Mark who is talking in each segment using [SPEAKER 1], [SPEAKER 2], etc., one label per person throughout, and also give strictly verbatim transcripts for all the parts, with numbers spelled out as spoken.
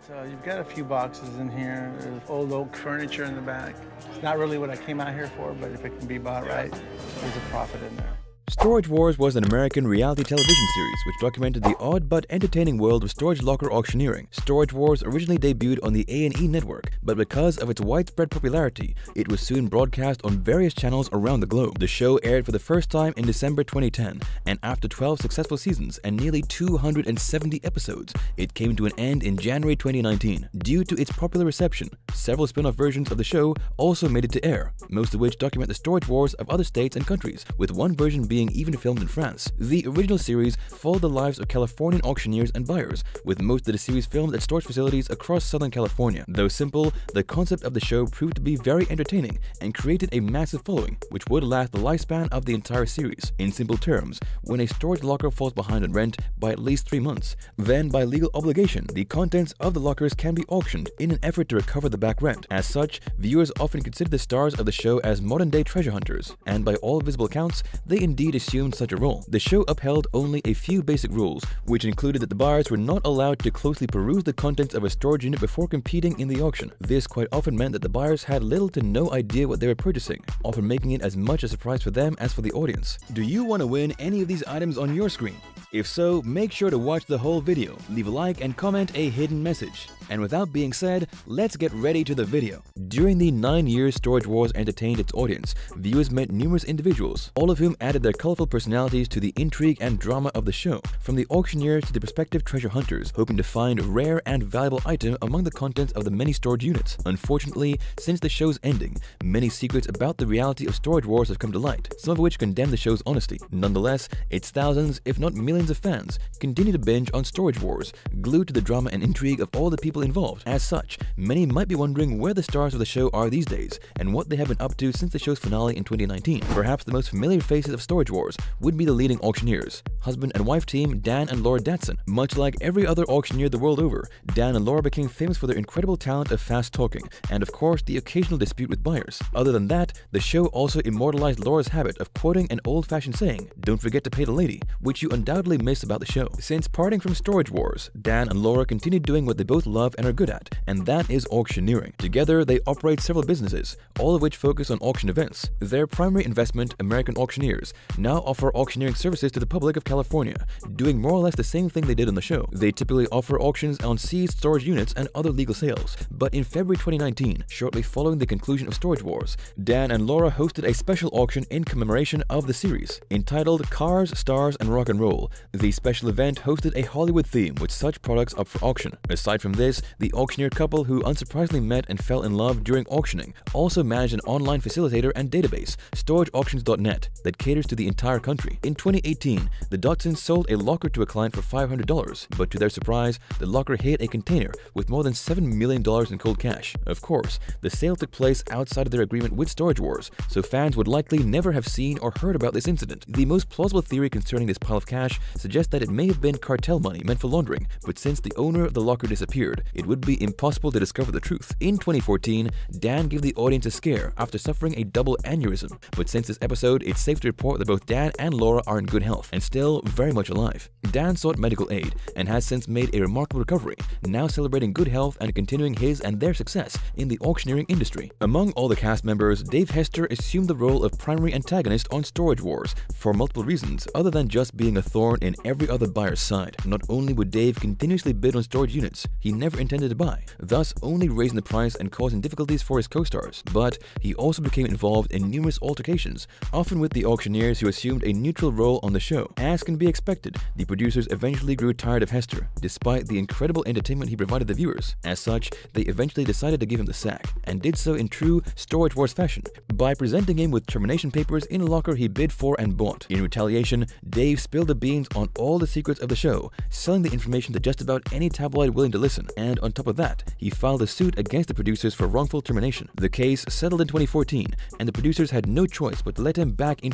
[SPEAKER 1] So you've got a few boxes in here. There's old oak furniture in the back. It's not really what I came out here for, but if it can be bought right, there's a profit in there.
[SPEAKER 2] Storage Wars was an American reality television series which documented the odd but entertaining world of storage locker auctioneering. Storage Wars originally debuted on the A and E network, but because of its widespread popularity, it was soon broadcast on various channels around the globe. The show aired for the first time in December twenty ten, and after twelve successful seasons and nearly two hundred seventy episodes, it came to an end in January twenty nineteen. Due to its popular reception, several spin-off versions of the show also made it to air, most of which document the storage wars of other states and countries, with one version being even filmed in France. The original series followed the lives of Californian auctioneers and buyers, with most of the series filmed at storage facilities across Southern California. Though simple, the concept of the show proved to be very entertaining and created a massive following, which would last the lifespan of the entire series. In simple terms, when a storage locker falls behind on rent by at least three months, then by legal obligation, the contents of the lockers can be auctioned in an effort to recover the back rent. As such, viewers often consider the stars of the show as modern-day treasure hunters, and by all visible accounts, they indeed assumed such a role. The show upheld only a few basic rules, which included that the buyers were not allowed to closely peruse the contents of a storage unit before competing in the auction. This quite often meant that the buyers had little to no idea what they were purchasing, often making it as much a surprise for them as for the audience. Do you want to win any of these items on your screen? If so, make sure to watch the whole video, leave a like and comment a hidden message. And without being said, let's get ready to the video. During the nine years Storage Wars entertained its audience, viewers met numerous individuals, all of whom added their colorful personalities to the intrigue and drama of the show, from the auctioneers to the prospective treasure hunters, hoping to find a rare and valuable item among the contents of the many storage units. Unfortunately, since the show's ending, many secrets about the reality of Storage Wars have come to light, some of which condemn the show's honesty. Nonetheless, its thousands, if not millions of fans, continue to binge on Storage Wars, glued to the drama and intrigue of all the people involved. As such, many might be wondering where the stars of the show are these days, and what they have been up to since the show's finale in twenty nineteen. Perhaps the most familiar faces of Storage Wars would be the leading auctioneers, husband and wife team Dan and Laura Datsun. Much like every other auctioneer the world over, Dan and Laura became famous for their incredible talent of fast talking, and of course the occasional dispute with buyers. Other than that, the show also immortalized Laura's habit of quoting an old-fashioned saying, "Don't forget to pay the lady," which you undoubtedly miss about the show. Since parting from Storage Wars, Dan and Laura continued doing what they both love and are good at, and that is auctioneering. Together, they operate several businesses, all of which focus on auction events. Their primary investment, American Auctioneers, now offer auctioneering services to the public of California, doing more or less the same thing they did on the show. They typically offer auctions on seized storage units and other legal sales. But in February twenty nineteen, shortly following the conclusion of Storage Wars, Dan and Laura hosted a special auction in commemoration of the series. Entitled Cars, Stars, and Rock and Roll, the special event hosted a Hollywood theme with such products up for auction. Aside from this, the auctioneer couple, who unsurprisingly met and fell in love during auctioning, also managed an online facilitator and database, storage auctions dot net, that caters to the entire country. In twenty eighteen, the Datsuns sold a locker to a client for five hundred dollars, but to their surprise, the locker hit a container with more than seven million dollars in cold cash. Of course, the sale took place outside of their agreement with Storage Wars, so fans would likely never have seen or heard about this incident. The most plausible theory concerning this pile of cash suggests that it may have been cartel money meant for laundering, but since the owner of the locker disappeared, it would be impossible to discover the truth. In twenty fourteen, Dan gave the audience a scare after suffering a double aneurysm, but since this episode, it's safe to report that both Dan and Laura are in good health and still very much alive. Dan sought medical aid and has since made a remarkable recovery, now celebrating good health and continuing his and their success in the auctioneering industry. Among all the cast members, Dave Hester assumed the role of primary antagonist on Storage Wars for multiple reasons, other than just being a thorn in every other buyer's side. Not only would Dave continuously bid on storage units he never intended to buy, thus only raising the price and causing difficulties for his co-stars, but he also became involved in numerous altercations, often with the auctioneers who assumed a neutral role on the show. As can be expected, the producers eventually grew tired of Hester, despite the incredible entertainment he provided the viewers. As such, they eventually decided to give him the sack, and did so in true Storage Wars fashion, by presenting him with termination papers in a locker he bid for and bought. In retaliation, Dave spilled the beans on all the secrets of the show, selling the information to just about any tabloid willing to listen, and on top of that, he filed a suit against the producers for wrongful termination. The case settled in twenty fourteen, and the producers had no choice but to let him back into the show.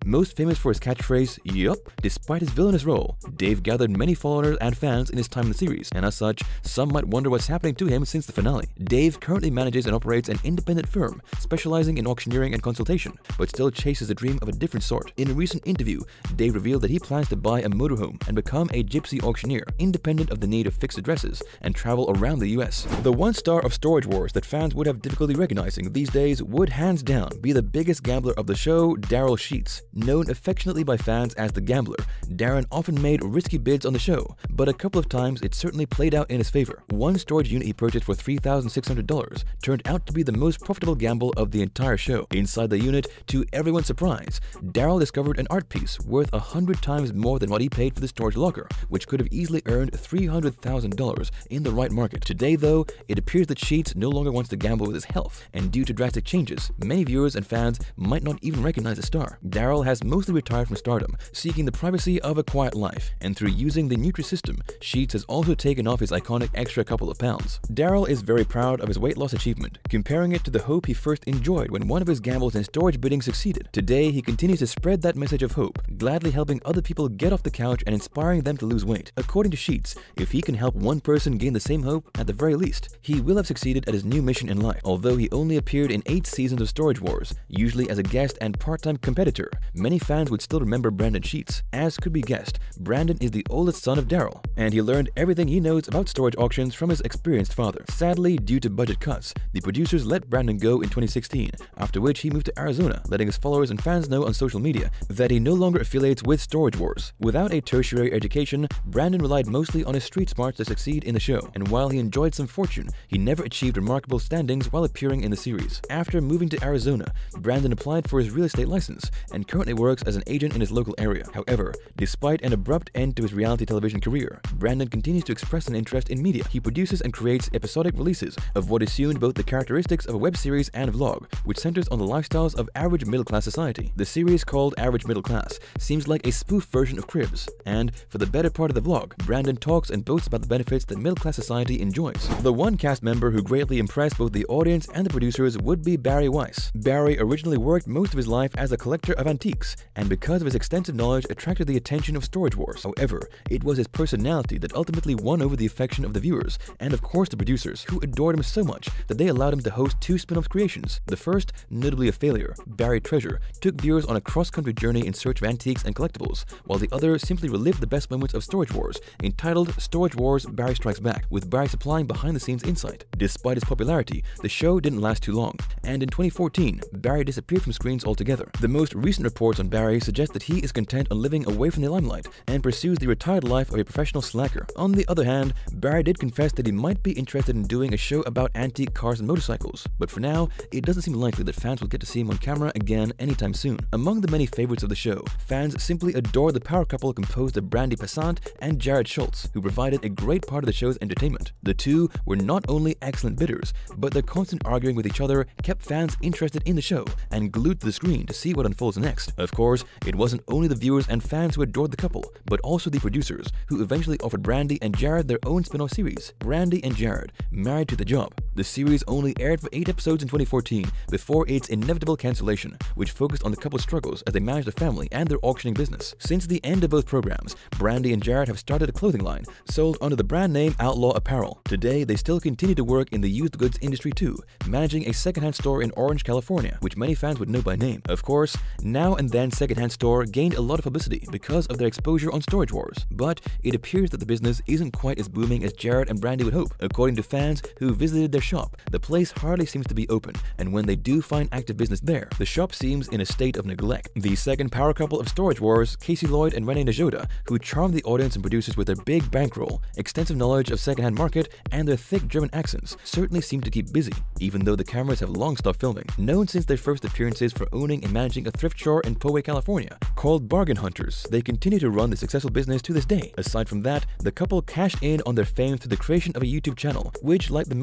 [SPEAKER 2] Most famous for his catchphrase, "Yup." Despite his villainous role, Dave gathered many followers and fans in his time in the series, and as such, some might wonder what's happening to him since the finale. Dave currently manages and operates an independent firm specializing in auctioneering and consultation, but still chases a dream of a different sort. In a recent interview, Dave revealed that he plans to buy a motorhome and become a gypsy auctioneer, independent of the need of fixed addresses, and travel around the U S. The one star of Storage Wars that fans would have difficulty recognizing these days would hands down be the biggest gambler of the show, Daryl Sheets. Known affectionately by fans as the Gambler, Darren often made risky bids on the show, but a couple of times it certainly played out in his favor. One storage unit he purchased for three thousand six hundred dollars turned out to be the most profitable gamble of the entire show. Inside the unit, to everyone's surprise, Daryl discovered an art piece worth a hundred times more than what he paid for the storage locker, which could have easily earned three hundred thousand dollars in the right market. Today, though, it appears that Sheets no longer wants to gamble with his health, and due to drastic changes, many viewers and fans might not even recognize the star. Daryl has mostly retired from stardom, seeking the privacy of a quiet life, and through using the Nutri-System, Sheets has also taken off his iconic extra couple of pounds. Daryl is very proud of his weight loss achievement, comparing it to the hope he first enjoyed when one of his gambles and storage bidding succeeded. Today, he continues to spread that message of hope, gladly helping other people get off the couch and inspiring them to lose weight. According to Sheets, if he can help one person gain the same hope, at the very least, he will have succeeded at his new mission in life. Although he only appeared in eight seasons of Storage Wars, usually as a guest and part-time competitor, many fans would still remember Brandon Sheets. As could be guessed, Brandon is the oldest son of Daryl, and he learned everything he knows about storage auctions from his experienced father. Sadly, due to budget cuts, the producers let Brandon go in twenty sixteen, after which he moved to Arizona, letting his followers and fans know on social media that he no longer affiliates with Storage Wars. Without a tertiary education, Brandon relied mostly on his street smarts to succeed in the show, and while he enjoyed some fortune, he never achieved remarkable standings while appearing in the series. After moving to Arizona, Brandon applied for his real estate license and currently works as an agent in his local area. However, despite an abrupt end to his reality television career, Brandon continues to express an interest in media. He produces and creates episodic releases of what is soon both the characteristics of a web series and vlog, which centers on the lifestyles of average middle-class society. The series, called Average Middle Class, seems like a spoof version of Cribs, and for the better part of the vlog, Brandon talks and boasts about the benefits that middle-class society enjoys. The one cast member who greatly impressed both the audience and the producers would be Barry Weiss. Barry originally worked most of his life as a collector of antiques, and because of his extensive knowledge attracted the attention of Storage Wars. However, it was his personality that ultimately won over the affection of the viewers, and of course the producers, who adored him so much that they allowed him to host two spin-off creations. The first, notably a failure, Barry Treasure, took viewers on a cross-country journey in search of antiques and collectibles, while the other simply relived the best moments of Storage Wars, entitled Storage Wars Barry Strikes Back, with Barry supplying behind-the-scenes insight. Despite its popularity, the show didn't last too long, and in twenty fourteen, Barry disappeared from screens altogether. The most recent reports on Barry suggest that he is content on living away from the limelight and pursues the retired life of a professional slacker. On the other hand, Barry did confess that he might be interested in doing a show about antique cars and motorcycles, but for now, it doesn't seem likely that fans will get to see him on camera again anytime soon. Among the many favorites of the show, fans simply adore the power couple composed of Brandy Passant and Jared Schultz, who provided a great part of the show's entertainment. The two were not only excellent bidders, but their constant arguing with each other kept fans interested in the show and glued to the screen to see what unfolds next. Of course, it wasn't only the viewers and fans who adored the couple, but also the producers, who eventually offered Brandy and Jared their own spin-off series, Brandy and Jared, Married to the Job. The series only aired for eight episodes in twenty fourteen before its inevitable cancellation, which focused on the couple's struggles as they managed a family and their auctioning business. Since the end of both programs, Brandy and Jared have started a clothing line, sold under the brand name Outlaw Apparel. Today, they still continue to work in the used goods industry too, managing a secondhand store in Orange, California, which many fans would know by name. Of course, Now and Then Secondhand Store gained a lot of publicity because of their exposure on Storage Wars, but it appears that the business isn't quite as booming as Jared and Brandy would hope. According to fans who visited their shop, the place hardly seems to be open, and when they do find active business there, the shop seems in a state of neglect. The second power couple of Storage Wars, Casey Lloyd and Renee Najoda, who charmed the audience and producers with their big bankroll, extensive knowledge of secondhand market, and their thick German accents, certainly seem to keep busy, even though the cameras have long stopped filming. Known since their first appearances for owning and managing a thrift store in Poway, California, called Bargain Hunters, they continue to run the successful business to this day. Aside from that, the couple cashed in on their fame through the creation of a YouTube channel, which, like the many others out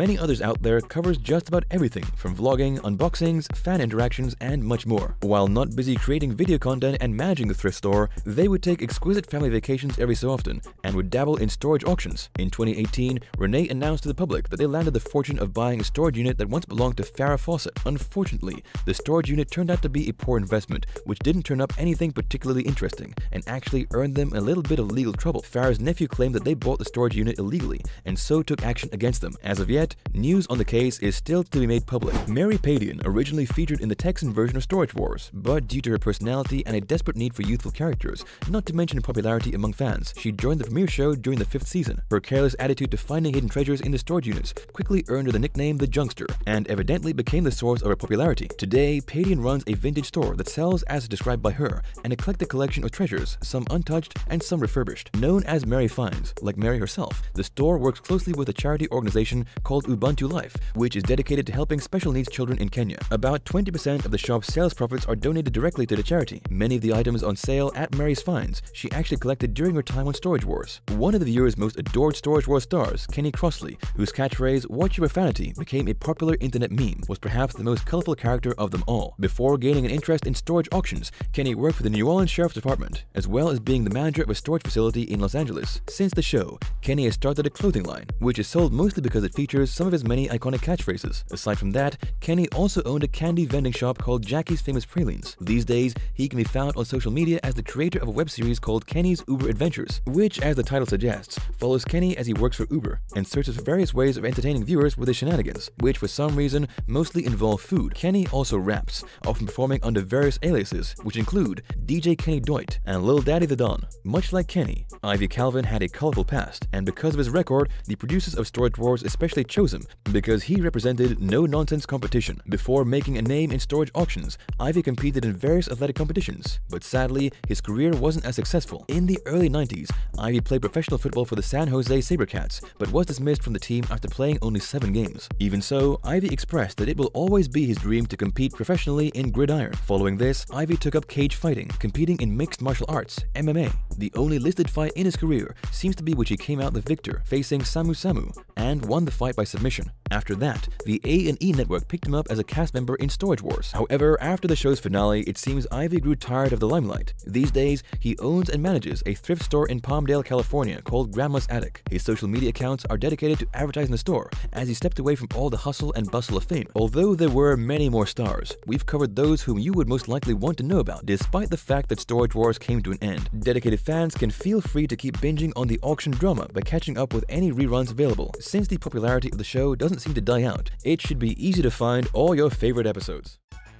[SPEAKER 2] out there covers just about everything from vlogging, unboxings, fan interactions, and much more. While not busy creating video content and managing the thrift store, they would take exquisite family vacations every so often and would dabble in storage auctions. In twenty eighteen, Renee announced to the public that they landed the fortune of buying a storage unit that once belonged to Farrah Fawcett. Unfortunately, the storage unit turned out to be a poor investment, which didn't turn up anything particularly interesting and actually earned them a little bit of legal trouble. Farrah's nephew claimed that they bought the storage unit illegally and so took action against them. As of yet, news on the case is still to be made public. Mary Padian originally featured in the Texan version of Storage Wars, but due to her personality and a desperate need for youthful characters, not to mention popularity among fans, she joined the premiere show during the fifth season. Her careless attitude to finding hidden treasures in the storage units quickly earned her the nickname the Junkster, and evidently became the source of her popularity. Today, Padian runs a vintage store that sells, as described by her, an eclectic collection of treasures, some untouched and some refurbished. Known as Mary Finds, like Mary herself, the store works closely with a charity organization called Ubuntu Life, which is dedicated to helping special needs children in Kenya. About twenty percent of the shop's sales profits are donated directly to the charity. Many of the items on sale at Mary's Finds she actually collected during her time on Storage Wars. One of the viewer's most adored Storage Wars stars, Kenny Crossley, whose catchphrase "Watch Your Profanity" became a popular internet meme, was perhaps the most colorful character of them all. Before gaining an interest in storage auctions, Kenny worked for the New Orleans Sheriff's Department, as well as being the manager of a storage facility in Los Angeles. Since the show, Kenny has started a clothing line, which is sold mostly because it features some of his many iconic catchphrases. Aside from that, Kenny also owned a candy vending shop called Jackie's Famous Pralines. These days, he can be found on social media as the creator of a web series called Kenny's Uber Adventures, which, as the title suggests, follows Kenny as he works for Uber and searches for various ways of entertaining viewers with his shenanigans, which for some reason mostly involve food. Kenny also raps, often performing under various aliases, which include D J Kenny Doit and Lil Daddy the Don. Much like Kenny, Ivy Calvin had a colorful past, and because of his record, the producers of Storage Wars especially chose him because he represented no-nonsense competition. Before making a name in storage auctions, Ivy competed in various athletic competitions, but sadly, his career wasn't as successful. In the early nineties, Ivy played professional football for the San Jose SaberCats, but was dismissed from the team after playing only seven games. Even so, Ivy expressed that it will always be his dream to compete professionally in gridiron. Following this, Ivy took up cage fighting, competing in mixed martial arts, M M A. The only listed fight in his career seems to be which he came out the victor, facing Samu Samu, and won the fight by submission. After that, the A and E network picked him up as a cast member in Storage Wars. However, after the show's finale, it seems Ivy grew tired of the limelight. These days, he owns and manages a thrift store in Palmdale, California called Grandma's Attic. His social media accounts are dedicated to advertising the store, as he stepped away from all the hustle and bustle of fame. Although there were many more stars, we've covered those whom you would most likely want to know about, despite the fact that Storage Wars came to an end. Dedicated fans can feel free to keep binging on the auction drama by catching up with any reruns available. Since the popularity of the show doesn't seem to die out, it should be easy to find all your favorite episodes.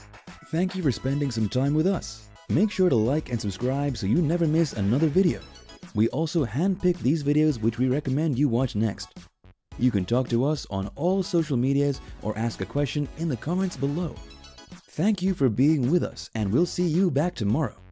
[SPEAKER 3] Thank you for spending some time with us. Make sure to like and subscribe so you never miss another video. We also handpick these videos which we recommend you watch next. You can talk to us on all social medias or ask a question in the comments below. Thank you for being with us, and we'll see you back tomorrow.